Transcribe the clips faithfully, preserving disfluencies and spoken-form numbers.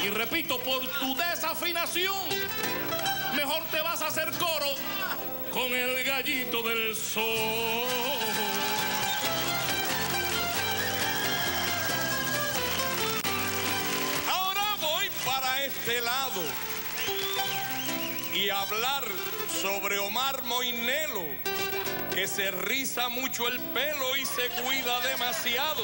Y repito, por tu desafinación, mejor te vas a hacer coro con el gallito del sol. Ahora voy para este lado y hablar sobre Omar Moinelo, que se riza mucho el pelo y se cuida demasiado.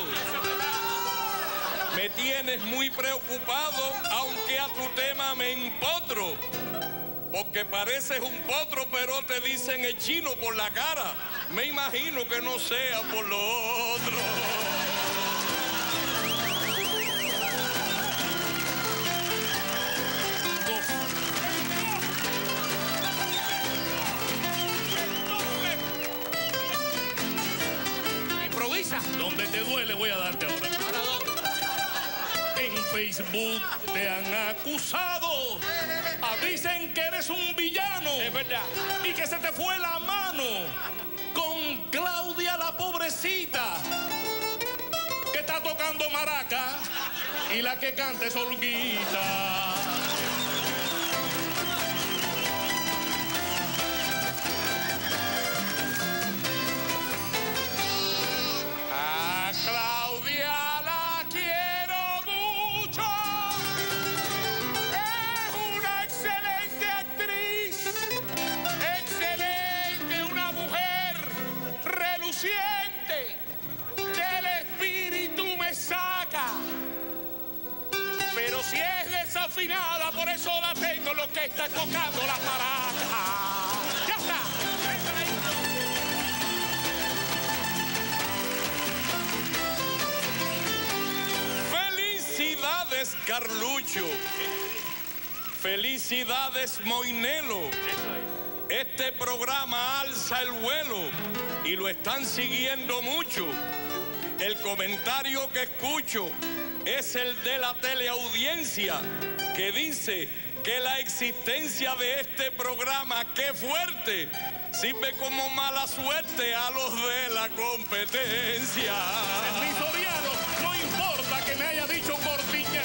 Me tienes muy preocupado, aunque a tu tema me empotro, porque pareces un potro, pero te dicen el chino por la cara. Me imagino que no sea por lo otro. Improvisa. Donde te duele voy a darte ahora. En Facebook te han acusado. Ah, dicen que eres un villano. Es verdad. Y que se te fue la mano con Claudia la pobrecita, que está tocando maraca y la que canta es Olguita. A Claudia la quiero mucho. Es una excelente actriz. Excelente, una mujer reluciente. Del espíritu me saca. Pero si es desafinada, por eso la tengo lo que está tocando la maraca. Ya está. Felicidades, Carlucho. Felicidades, Moinelo. Este programa alza el vuelo y lo están siguiendo mucho. El comentario que escucho es el de la teleaudiencia, que dice que la existencia de este programa, qué fuerte, sirve como mala suerte a los de la competencia. Mi Soriano, no importa que me haya dicho Cortiña.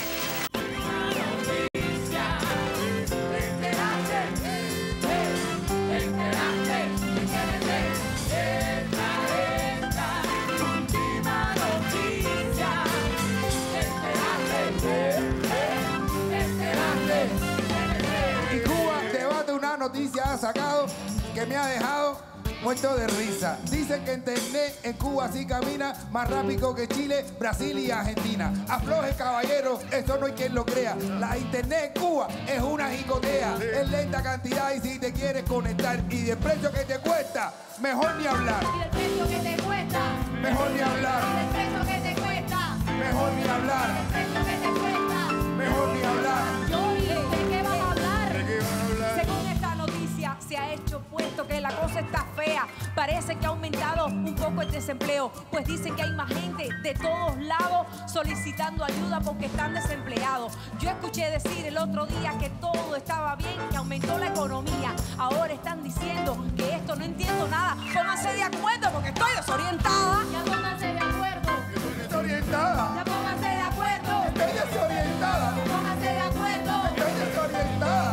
Y Cuba debate una noticia ha sacado que me ha dejado muerto de risa. Dicen que internet en Cuba sí camina más rápido que Chile, Brasil y Argentina. Afloje, caballero, eso no hay quien lo crea. La internet en Cuba es una jicotea. Es lenta cantidad y si te quieres conectar. Y del precio que te cuesta, mejor ni hablar. Y del precio que te cuesta, mejor ni hablar. Y del precio que te cuesta, mejor ni hablar. Y del precio que te cuesta, mejor ni hablar. Yoli, ¿de qué vas a hablar? ¿De qué vas a hablar? Según esta noticia se ha hecho puesto que la cosa está fea. Parece que ha aumentado un poco el desempleo, pues dicen que hay más gente de todos lados solicitando ayuda porque están desempleados. Yo escuché decir el otro día que todo estaba bien, que aumentó la economía. Ahora están diciendo que esto no entiendo nada. Pónganse de acuerdo porque estoy desorientada. Ya pónganse de acuerdo. Estoy desorientada. Ya pónganse de acuerdo. Estoy desorientada. Pónganse de acuerdo. Estoy desorientada.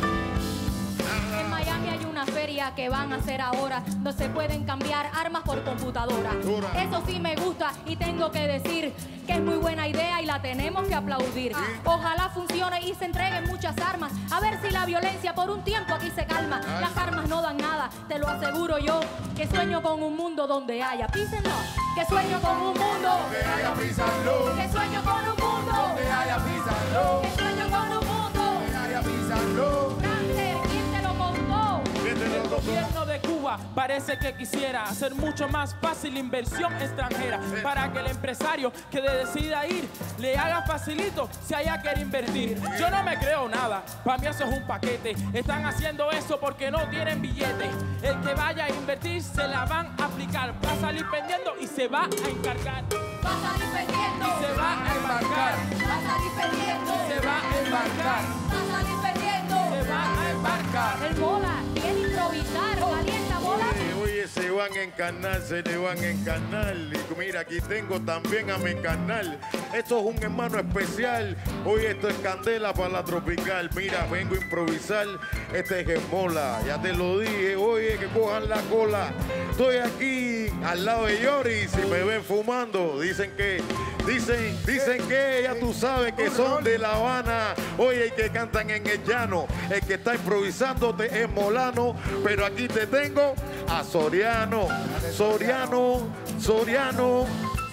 En Miami hay una feria que van a hacer ahora, donde se pueden cambiar armas por computadora. Dura. Eso sí me gusta y tengo que decir que es muy buena idea y la tenemos que aplaudir. Sí. Ojalá funcione y se entreguen muchas armas. A ver si la violencia por un tiempo aquí se calma. Ay. Las armas no dan nada, te lo aseguro yo. Que sueño con un mundo donde haya peace and love. Que sueño con un mundo Donde haya peace and love. Que sueño con un mundo Donde haya peace and love. Que sueño con un mundo Donde haya peace and love. Grande, ¿quién te lo contó? El gobierno de Cuba parece que quisiera hacer mucho más fácil la inversión extranjera para que el empresario que decida ir le haga facilito si haya que invertir. Yo no me creo nada, para mí eso es un paquete. Están haciendo eso porque no tienen billete. El que vaya a invertir se la van a aplicar, va a salir pendiendo y se va a encargar. Va a salir perdiendo. Y se va a embarcar. Va a salir perdiendo. Se va a embarcar. Va a salir perdiendo. Se va a embarcar. El bola quiere improvisar. Calienta bola. Eh, oye, se van a encarnar, se le van a encarnar. Y mira, aquí tengo también a mi canal. Esto es un hermano especial. Hoy esto es candela para la tropical. Mira, vengo a improvisar. Este es Gemola, ya te lo dije. Oye, que cojan la cola. Estoy aquí al lado de Yori. Si me ven fumando, dicen que, dicen, dicen que, ya tú sabes que son de La Habana. Oye, y que cantan en el llano. El que está improvisándote es Molano. Pero aquí te tengo a Soriano. Soriano, Soriano.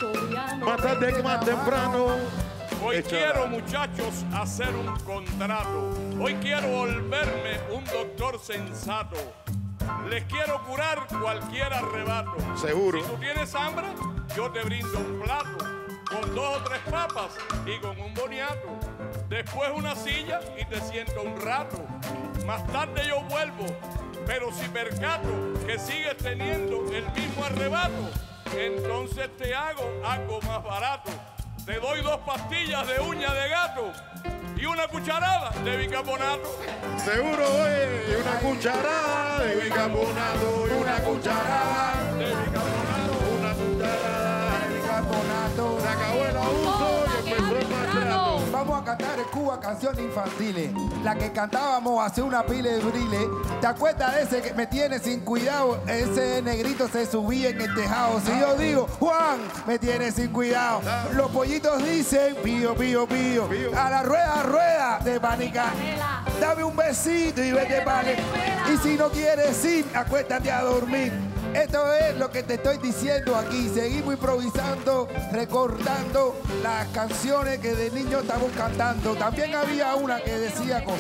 Más tarde que más temprano. Hoy quiero, muchachos, hacer un contrato. Hoy quiero volverme un doctor sensato. Les quiero curar cualquier arrebato. Seguro. Si tú tienes hambre, yo te brindo un plato con dos o tres papas y con un boniato. Después una silla y te siento un rato. Más tarde yo vuelvo, pero si percato que sigues teniendo el mismo arrebato, entonces te hago algo más barato. Te doy dos pastillas de uña de gato y una cucharada de bicarbonato. Seguro, oye, y una cucharada de bicarbonato, y una cucharada de bicarbonato, una cucharada de bicarbonato. Se acabó el abuso y empezó el maltrato. Vamos a cantar en Cuba canciones infantiles, la que cantábamos hace una pila de brile. ¿Te acuerdas de ese que me tiene sin cuidado? Ese negrito se subía en el tejado. Si yo digo, Juan, me tiene sin cuidado, los pollitos dicen, pío, pío, pío. A la rueda, rueda de panica. Dame un besito y vete para. Y si no quieres ir, acuéstate a dormir. Esto es lo que te estoy diciendo aquí. Seguimos improvisando, recordando las canciones que de niño estamos cantando. También había una que decía cosas.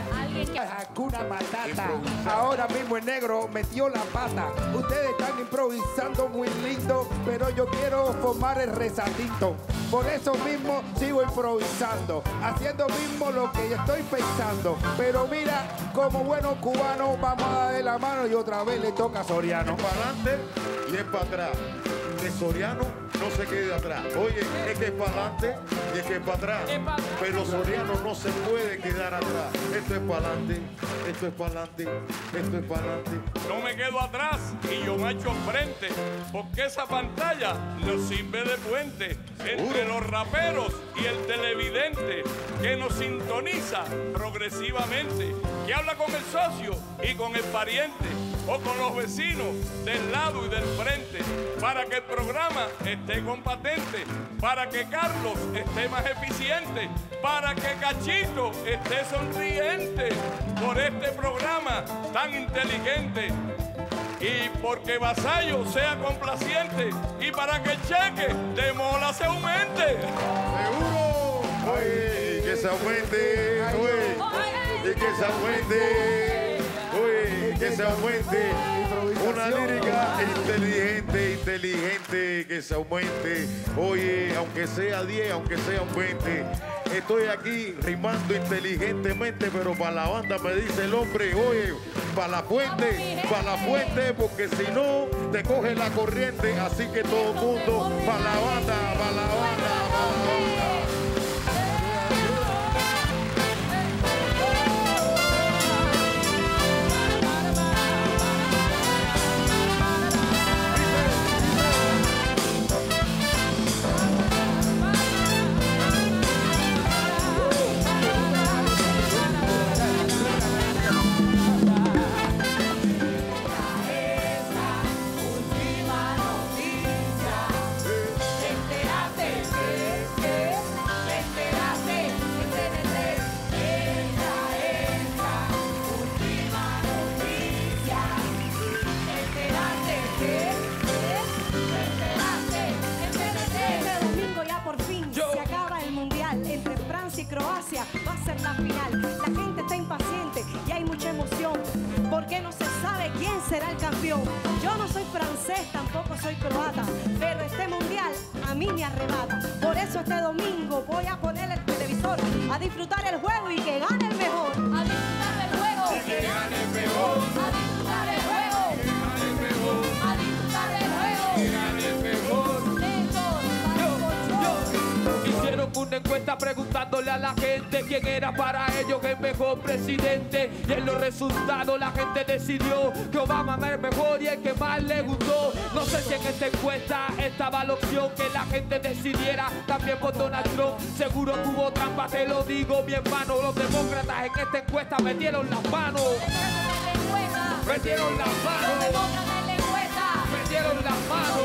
Hakuna Matata. Ahora mismo el negro metió la pata. Ustedes están improvisando muy lindo, pero yo quiero formar el rezatito. Por eso mismo sigo improvisando, haciendo mismo lo que estoy pensando. Pero mira, como buenos cubanos, vamos a dar de la mano y otra vez le toca a Soriano. Es para adelante y es para atrás. De Soriano no se quede atrás. Oye, es que es para adelante y es que es para atrás. Pero Soriano no se puede quedar atrás. Esto es para adelante, esto es para adelante, esto es para adelante. No me quedo atrás y yo marcho frente, porque esa pantalla nos sirve de puente entre los raperos y el televidente que nos sintoniza progresivamente, que habla con el socio y con el pariente o con los vecinos del lado y del frente, para que el programa esté compatente, para que Carlos esté más eficiente, para que Cachito esté sonriente por este programa tan inteligente, y porque Vasallo sea complaciente, y para que el cheque de Mola se aumente. Seguro, oye, que se aumente, oye, y que se aumente, oye, que se aumente. Una lírica inteligente, inteligente, que se aumente. Oye, aunque sea diez, aunque sea un veinte. Estoy aquí rimando inteligentemente, pero para la banda me dice el hombre, oye, para la fuente, para la fuente, porque si no te coge la corriente. Así que todo el mundo, para la banda, para la banda, para la banda. Croacia va a ser la final. La gente está impaciente y hay mucha emoción, porque no se sabe quién será el campeón. Yo no soy francés, tampoco soy croata, pero este mundial a mí me arrebata. Por eso este domingo voy a poner el televisor a disfrutar el juego y que gane el mejor. A disfrutar del juego y que gane el mejor. A disfrutar del juego y que gane el mejor. A disfrutar del juego y que gane el mejor. Hicieron una encuesta preguntando demostrándole a la gente quién era para ellos el mejor presidente. Y en los resultados la gente decidió que Obama era el mejor y el que más le gustó. No sé si en esta encuesta estaba la opción que la gente decidiera también por Donald Trump. Seguro que hubo trampa, te lo digo mi hermano. Los demócratas en esta encuesta metieron las manos. Metieron las manos. Metieron las manos.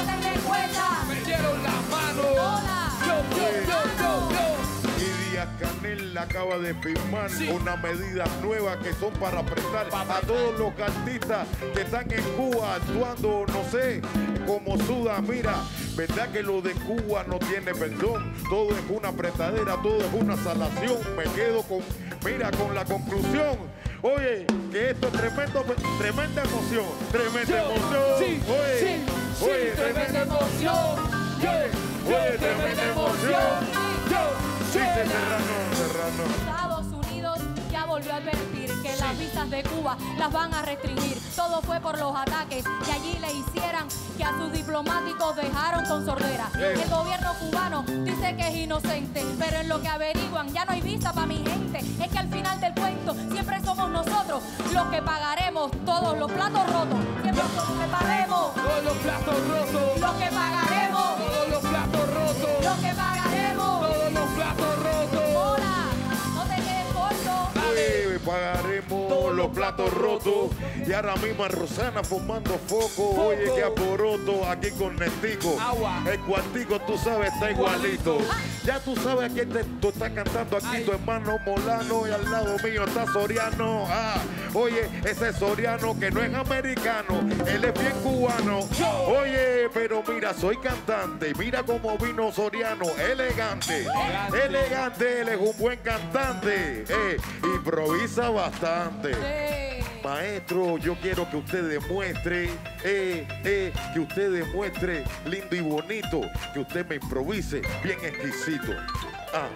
Metieron las manos. Yo, yo, yo, yo, yo. Y Díaz-Canel acaba de firmar Sí. unas medidas nuevas que son para prestar Pa' a prestar. todos los artistas que están en Cuba actuando, no sé, como Suda. Mira, verdad que lo de Cuba no tiene perdón. Todo es una prestadera, todo es una salación. Me quedo con, mira, con la conclusión. Oye, que esto es tremendo, tremenda emoción, tremenda Yo, emoción. sí, oye, sí, sí, oye, tremenda emoción. Yo, yo, Oye, tremenda emoción. Yo, Dice suena. Serrano, Serrano. Estados Unidos ya volvió a advertir que las visas de Cuba las van a restringir. Todo fue por los ataques que allí le hicieran, que a sus diplomáticos dejaron con sordera. Eh. El gobierno cubano dice que es inocente, pero en lo que averiguan ya no hay visa para mi gente. Es que al final del cuento siempre somos nosotros los que pagaremos todos los platos rotos. Siempre somos los que pagaremos, Todos los platos rotos. los que pagaremos, Todos los platos rotos. los que pagaremos. Todos los platos rotos. Hola, no te quedes corto. Oye, pagaremos Todos los los platos platos rotos. rotos. Y ahora mismo a Rosana fumando foco. Foco. Oye, que aporoto aquí con Nestico. Agua. El cuartico, tú sabes, está igualito. Igualito. Ya tú sabes a quién te, tú estás cantando aquí, Ay. tu hermano Molano. Y al lado mío está Soriano. Ah, oye, ese Soriano que no es americano. Él es bien cubano. Oye, pero mira, soy cantante. Y mira cómo vino Soriano. Elegante. Elegante. Elegante, él es un buen cantante. Eh, improvisa bastante. Sí. Maestro, yo quiero que usted demuestre, eh, eh, que usted demuestre lindo y bonito, que usted me improvise bien exquisito. Ah,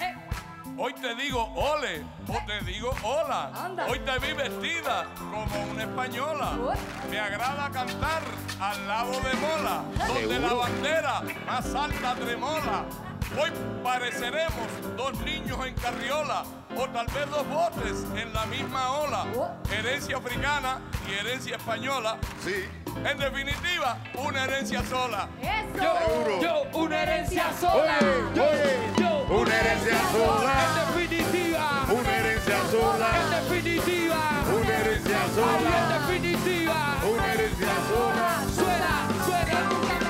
Hoy te digo ole o te digo hola. Anda. Hoy te vi vestida como una española. Uy. Me agrada cantar al lado de Mola, donde la Seguro. bandera más alta tremola. Hoy pareceremos dos niños en carriola o tal vez dos botes en la misma ola. Herencia africana y herencia española. sí. En definitiva, una herencia sola. Eso. Yo, yo, una herencia sola. Oye, Yo, oye, yo, una herencia sola. En definitiva. Una herencia En sola. definitiva. Una herencia Ay, sola. en definitiva. Una herencia sola. Suena, suena.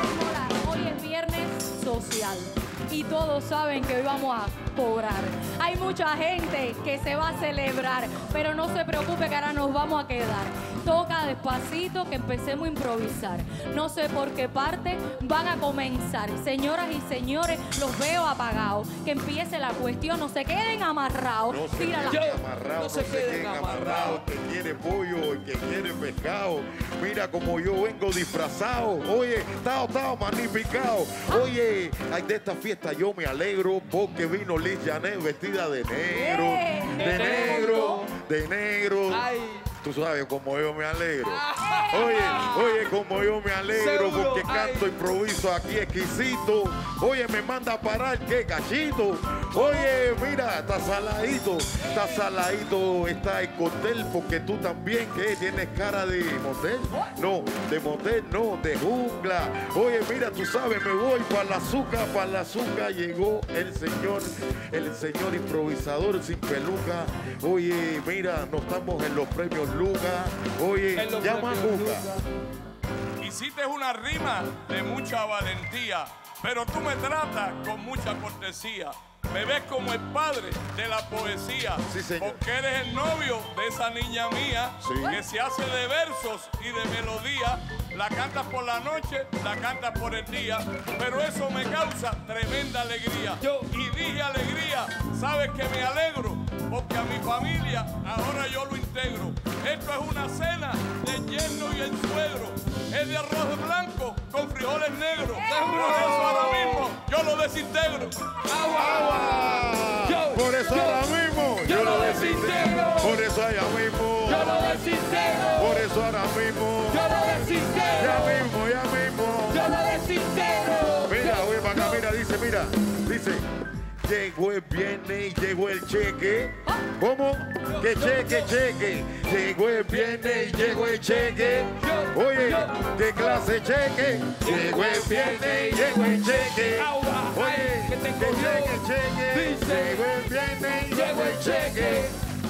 Hoy es viernes social y todos saben que hoy vamos a cobrar. Hay mucha gente que se va a celebrar, pero no se preocupe que ahora nos vamos a quedar. Toca despacito que empecemos a improvisar. No sé por qué parte van a comenzar. Señoras y señores, los veo apagados. Que empiece la cuestión, no se queden amarrados. No se Tírala. queden Yo- amarrados, no se queden amarrados. Que quiere pollo, el que quiere pescado. Mira como yo vengo disfrazado. Oye, estado, estado magnificado. Oye, ay, de esta fiesta yo me alegro porque vino Liz Janet vestida de negro. Bien. De negro, de negro. Ay. Tú sabes cómo yo me alegro. Oye, oye, como yo me alegro Seguro, porque canto, ay. improviso aquí exquisito. Oye, me manda a parar, qué cachito. Oye, mira, está saladito, está saladito, está el cóctel porque tú también, ¿qué? ¿Tienes cara de motel? No, de motel, no, de jungla. Oye, mira, tú sabes, me voy para la azúcar, para la azúcar llegó el señor, el señor improvisador sin peluca. Oye, mira, no estamos en los premios Luca. Oye, En los llama a premios Luca. Hiciste una rima de mucha valentía, pero tú me tratas con mucha cortesía. Me ves como el padre de la poesía, Sí, señor. porque eres el novio de esa niña mía, Sí. que se hace de versos y de melodía. La cantas por la noche, la cantas por el día, pero eso me causa tremenda alegría. Yo- Y dije alegría, sabes que me alegro, porque a mi familia ahora yo lo integro. Esto es una cena del yerno y el suegro. Es de arroz blanco con frijoles negros. Por eso ahora mismo yo lo desintegro. Agua. Yo, Por eso yo, ahora mismo yo yo lo lo desintegro. desintegro. Por eso allá mismo. Yo lo desintegro. Por eso ahora mismo. Yo lo Ya desintegro. mismo, ya mismo. Yo lo desintegro. Mira, oye, para acá, mira, dice, mira, dice. llegó el viernes y llegó el cheque. ¿Cómo? Que cheque, cheque. Llegó el viernes y llegó el cheque. Oye, ¿qué clase cheque? Llegó el viernes y llegó el cheque. Oye, que llegue el cheque. Llegó el viernes y llegó el cheque.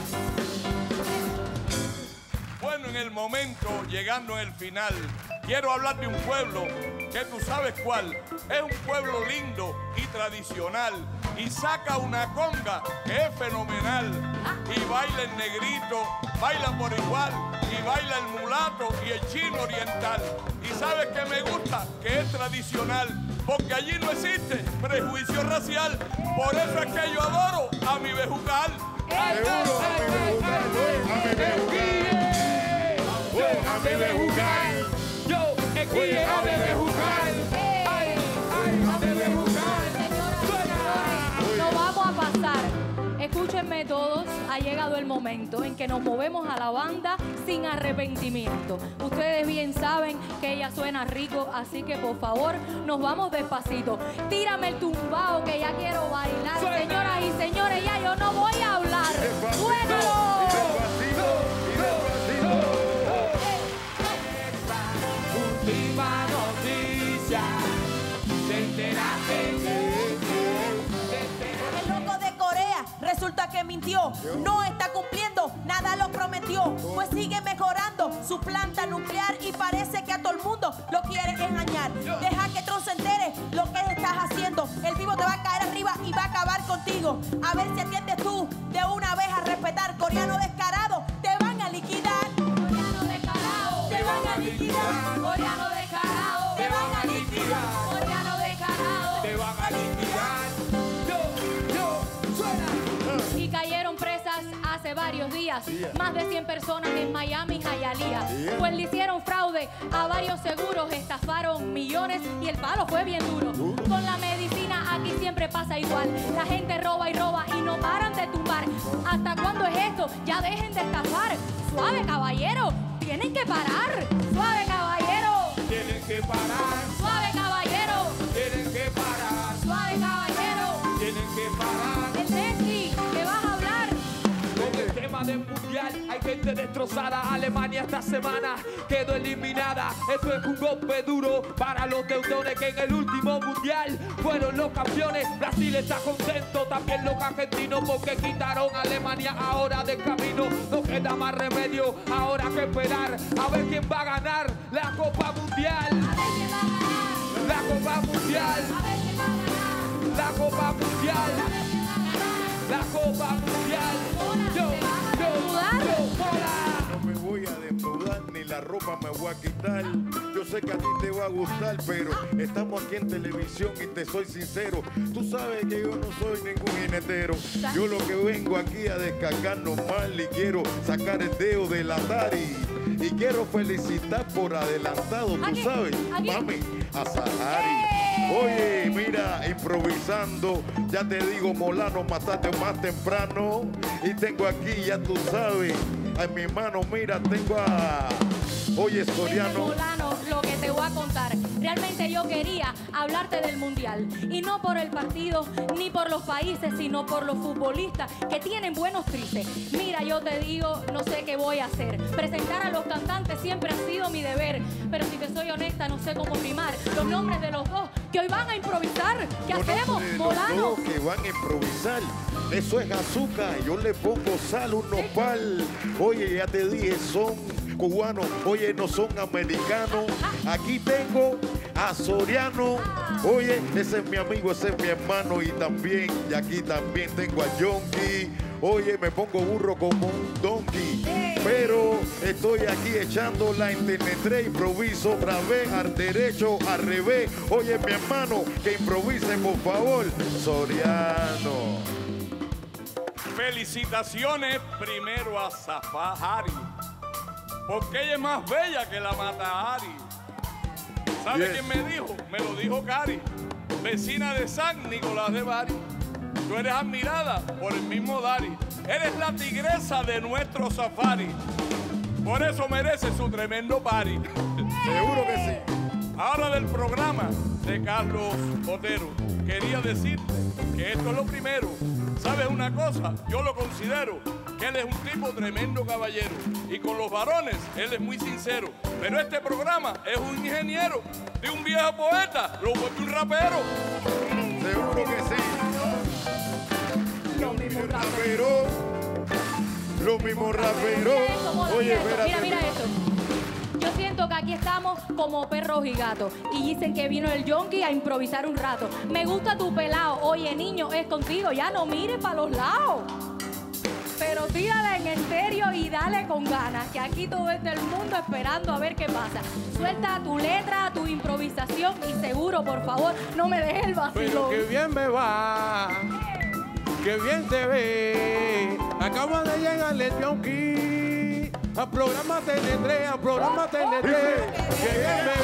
Bueno, en el momento, llegando en el final, quiero hablar de un pueblo que tú sabes cuál. Es un pueblo lindo y tradicional. Y saca una conga que es fenomenal. Y baila el negrito, baila por igual. Y baila el mulato y el chino oriental. Y sabes que me gusta, que es tradicional. Porque allí no existe prejuicio racial. Por eso es que yo adoro a mi bejucal. Seguro, a mi bejucal, a mi bejucal. A mi bejucal. Yo, aquí a mi bejucal. Ay, ay, a mi bejucal. No vamos a pasar. Escúchenme todos, ha llegado el momento en que nos movemos a la banda sin arrepentimiento. Ustedes bien saben que ella suena rico, así que por favor nos vamos despacito. Tírame el tumbao que ya quiero bailar. Suena. Señoras y señores, ya yo no voy a hablar. Despacito, ¡Suénalo! despacito, despacito. Última noticia. Te enteraste que El loco de Corea resulta que mintió, no está cumpliendo, nada lo prometió, pues sigue mejorando su planta nuclear y parece que a todo el mundo lo quiere engañar. Deja que Trump se entere lo que estás haciendo, el vivo te va a caer arriba y va a acabar contigo. A ver si atiendes tú de una vez a respetar, coreano descarado, te van a liquidar. Coreano descarado, Te van a liquidar. coreano descarado, Te van a liquidar. coreano descarado. te van a liquidar. Yo, yo, suena. Y cayeron presas hace varios días. Más de cien personas en Miami y Hialeah. Pues le hicieron fraude a varios seguros, estafaron millones y el palo fue bien duro. Con la medicina aquí siempre pasa igual. La gente roba y roba y no paran de tumbar. ¿Hasta cuándo es esto? Ya dejen de estafar. Suave, caballero, tienen que parar. Suave, caballero, Tienen que parar, suave, caballero, tienen que parar, suave, caballero. tienen que parar. El Messi, ¿qué vas a hablar? Con el tema del mundial hay gente destrozada. Alemania esta semana quedó eliminada. Esto es un golpe duro para los teutones que en el último mundial fueron los campeones. Brasil está contento, también los argentinos, porque quitaron a Alemania ahora del camino. No queda más remedio ahora que esperar a ver quién va a ganar la Copa Mundial. A ver quién va a ganar. La Copa Mundial, A ver quién va a ganar. la Copa Mundial, A ver quién va a ganar. la Copa Mundial. Hola, Yo, ¿te vas a yo, desnudar? yo, hola. No me voy a desnudar ni la ropa me voy a quitar. Yo sé que a ti te va a gustar, pero estamos aquí en televisión y te soy sincero. Tú sabes que yo no soy ningún jinetero. Yo lo que vengo aquí a descargar normal y quiero sacar el dedo del Atari. Y quiero felicitar por adelantado, tú Aquí, sabes, aquí. mami, a Sahari. Oye, mira, improvisando, ya te digo, Molano, mataste más temprano. Y tengo aquí, ya tú sabes, a mi mano, mira, tengo a... Oye, Vente, Soriano. Molano, lo que te voy a contar. Realmente yo quería hablarte del mundial. Y no por el partido, ni por los países, sino por los futbolistas que tienen buenos tristes. Mira, yo te digo, no sé qué voy a hacer. Presentar a los cantantes siempre ha sido mi deber. Pero si te soy honesta, no sé cómo rimar los nombres de los dos que hoy van a improvisar. ¿Qué Los hacemos, nombres de los Molano? dos que van a improvisar. Eso es azúcar, yo le pongo sal, un nopal. Oye, ya te dije, son cubanos, oye, no son americanos. Aquí tengo a Soriano. Oye, ese es mi amigo, ese es mi hermano. Y también, y aquí también tengo a Yonki. Oye, me pongo burro como un donkey. Pero estoy aquí echando la internet, improviso otra vez, al derecho, al revés. Oye, mi hermano, que improvise, por favor. Soriano. Felicitaciones primero a Safari, porque ella es más bella que la Matahari. ¿Sabe Yes. quién me dijo? Me lo dijo Cari, vecina de San Nicolás de Bari. Tú eres admirada por el mismo Dari. Eres la tigresa de nuestro safari. Por eso merece su tremendo party. Seguro que sí. Ahora del programa de Carlos Otero. Quería decirte que esto es lo primero. ¿Sabes una cosa? Yo lo considero que él es un tipo tremendo caballero. Y con los varones, él es muy sincero. Pero este programa es un ingeniero de un viejo poeta. Lo vuelve un rapero. Seguro que sí. Lo mismo Rapero. Lo mismo rapero. Oye, espérate. Mira, mira esto. Yo siento que aquí estamos como perros y gatos. Y dicen que vino el yonki a improvisar un rato. Me gusta tu pelao. Oye, niño, es contigo. Ya no mires para los lados. Pero tírala en estéreo y dale con ganas. Que aquí todo es del mundo esperando a ver qué pasa. Suelta tu letra, tu improvisación. Y seguro, por favor, no me dejes el vacilón. Pero qué bien me va. Qué bien te ve. Acaba de llegar el yonki. A programa T N tres, a programa T N tres. Qué bien me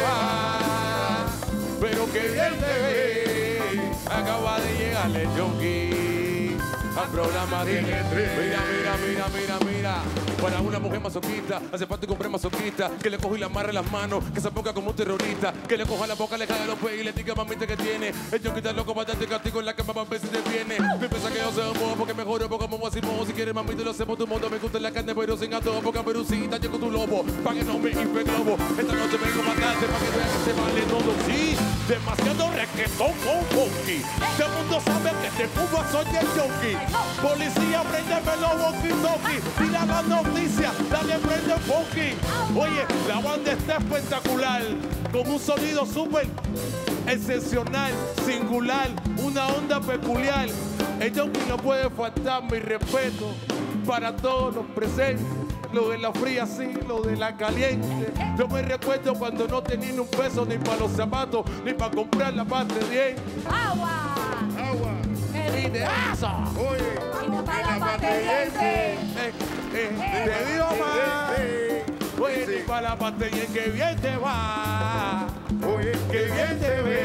va. Pero qué bien te ve. Acaba de llegar el yonki. Al programa T N tres. Mira, mira, mira, mira, mira. Para una mujer masoquista, hace falta un hombre masoquista. Que le coja y le amarre las manos, que se ponga como un terrorista. Que le coja la boca, le cae los pies y le diga mamita que tiene. El yonki está loco para darte castigo en la cama para ver si te viene. Me piensa que yo soy un porque mejor porque como así mojo. Si quieres mamita lo hacemos tu mundo. Me gusta la carne pero sin adobo. Porque perucita llego tu lobo. Pa' que no me infle globo. Esta noche vengo a matarte pa' que vean que se vale todo. Sí, demasiado reggaetón con funky. Todo el mundo sabe que de Cuba soy el yonki. Policía, préndeme los walkie-talkie. Tira la noticia, dale prende el funky. Oye, la banda está espectacular. Con un sonido súper excepcional, singular, una onda peculiar. El yonki no puede faltar, mi respeto para todos los presentes. Lo de la fría sí, lo de la caliente. Yo me recuerdo cuando no tenía ni un peso ni para los zapatos, ni para comprar la pasta de dientes. ¡Agua! Agua. Y de eso. Oye. Y no para la pasta de dientes. Eh, eh, te digo más. Oye, ni para la pasta de dientes, que bien te va. Oye, Que bien te ve.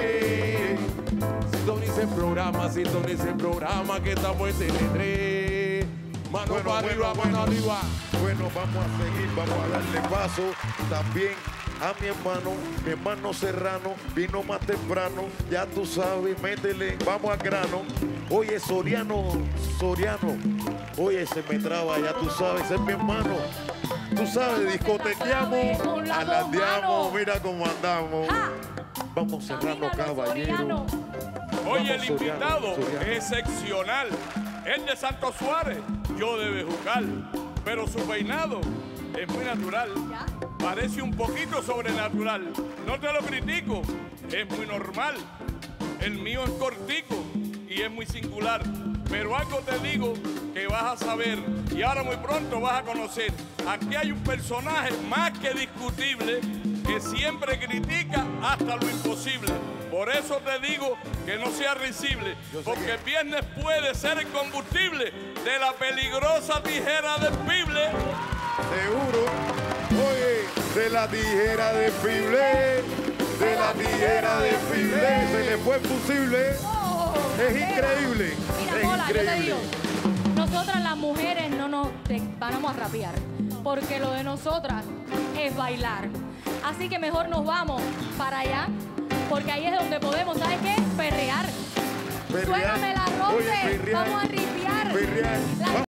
Sintoniza el programa, sintoniza el programa que estamos en T N tres. Mano Bueno, para arriba, bueno, mano bueno. arriba. Bueno, vamos a seguir, vamos a darle paso también a mi hermano, mi hermano Serrano, vino más temprano, ya tú sabes, métele, vamos al grano. Oye, Soriano, Soriano, oye, se me traba, ya tú sabes, ese es mi hermano. Tú sabes, discotequeamos, Con las dos alardeamos, manos. mira cómo andamos. ¡Ja! Vamos Serrano, Camínalo, caballero. Soriano. Hoy el Vamos, Soriano, invitado Soriano. es excepcional. Es de Santo Suárez, yo de Bejucal. Pero su peinado es muy natural. ¿Ya? Parece un poquito sobrenatural. No te lo critico, es muy normal. El mío es cortico y es muy singular. Pero algo te digo que vas a saber y ahora muy pronto vas a conocer. Aquí hay un personaje más que discutible que siempre critica hasta lo imposible. Por eso te digo que no sea risible, porque el viernes puede ser el combustible de la peligrosa tijera del pible. Seguro, oye, de la tijera de fible, de la tijera de fible, se le fue el fusible. Oh, Es mira. increíble, Mira, es Mola, yo te increíble. digo, nosotras las mujeres no nos te- vamos a rapear, porque lo de nosotras es bailar. Así que mejor nos vamos para allá, porque ahí es donde podemos, ¿sabes qué? Perrear. Perrear. Suéname la Oye, rompe, perrear. vamos a ripiar. Perrear. La